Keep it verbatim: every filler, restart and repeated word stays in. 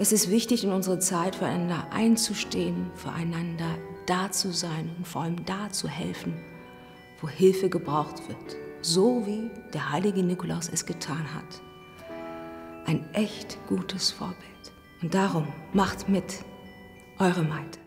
Es ist wichtig, in unserer Zeit füreinander einzustehen, füreinander da zu sein und vor allem da zu helfen, wo Hilfe gebraucht wird, so wie der heilige Nikolaus es getan hat. Ein echt gutes Vorbild. Und darum macht mit, eure Maite.